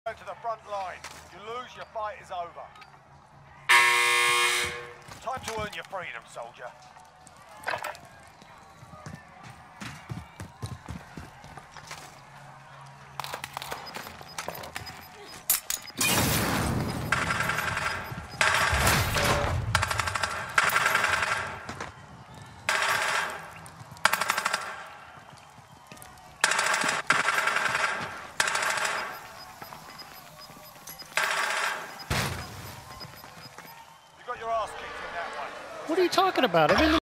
To the front line. You lose, your fight is over. Time to earn your freedom, soldier. You got your ass kicked in that one. What are you talking about? I'm in the